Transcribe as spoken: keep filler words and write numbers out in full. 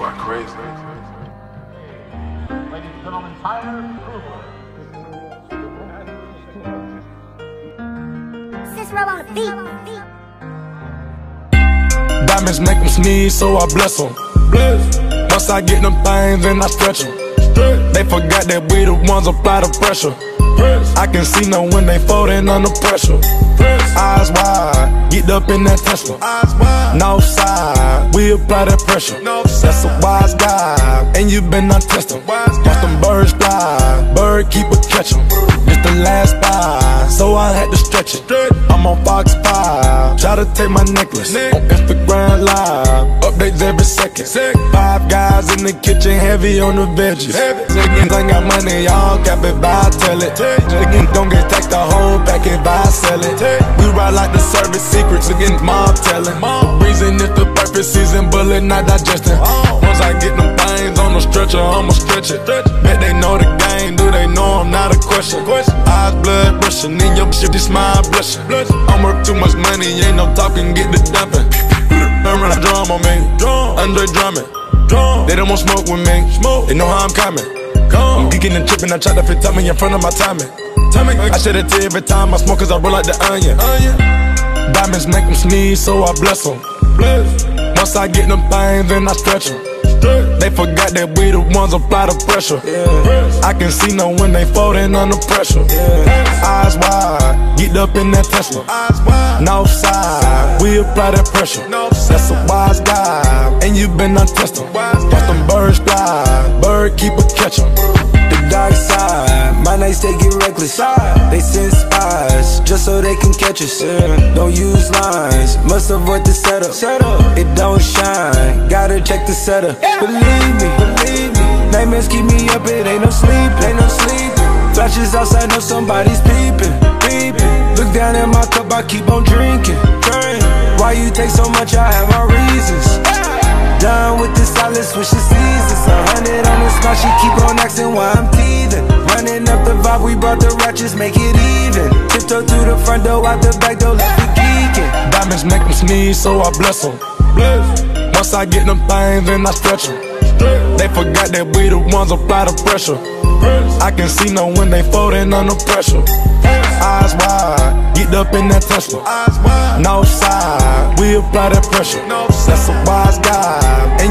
boy crazy. Ladies and gentlemen, tire approval. Cicero on the beat. Diamonds make them sneeze, so I bless them. Once I get them things, then I stretch them. They forgot that we the ones apply the pressure. I can see now when they folding under pressure. Eyes wide, get up in that Tesla. North side, we apply that pressure. That's a wise guy, and you been untested. Watch them birds fly, bird keep a catch 'em. It's the last five, so I had to stretch it. I'm on Fox five, try to take my necklace. On Instagram live, updates every second. Five guys in the kitchen, heavy on the veggies. Chickens ain't got money, y'all cap it, buy, tell it. Chickens don't get taxed, the whole packet, buy, sell it. We ride like the service secrets against mob telling. Reason it's the perfect season, bullet not digesting. Once I get them things on the stretcher, I'ma stretch it. Bet they know the game, do they know I'm not a question? Eyes blood rushing, in your shit, this smile blushing. I'm worth too much money, ain't no talking, get the dumping. Remember the drum on me, Andre drumming. They don't want smoke with me, they know how I'm coming. I'm geeking and tripping, I try to fit timing in front of my timing. I shed a tear every time I smoke cause I roll like the onion. Diamonds make them sneeze, so I bless them. Once I get them things, then I stretch them. They forgot that we the ones apply the pressure. I can see now when they folding under pressure. Eyes wide, get up in that Tesla. North side, we apply that pressure. That's a wise guy, and you been untested. Watch them birds fly, bird keep a catch 'em. The dark side, my nights they get reckless. They send spies just so they can catch us. Don't use lines, must avoid the setup. It don't shine, gotta check the setup. Believe me, believe me, nightmares keep me up, it ain't no sleep, ain't no sleep. Flashes outside, know somebody's peeping, peeping. Look down at my cup, I keep on drinking. Why you take so much, I have my reasons. Done with the silence, switch the seasons. A hundred on the spot, she keep on asking why I'm teething. Running up the vibe, we brought the ratchets, make it even. Tiptoe through the front door, out the back door, left it geeking. Diamonds make them sneeze, so I bless them. Once I get them things, then I stretch them. They forgot that we the ones apply the pressure. I can see now when they folding under pressure. Eyes wide, get up in that Tesla. North side, we apply that pressure. That's a wise guy,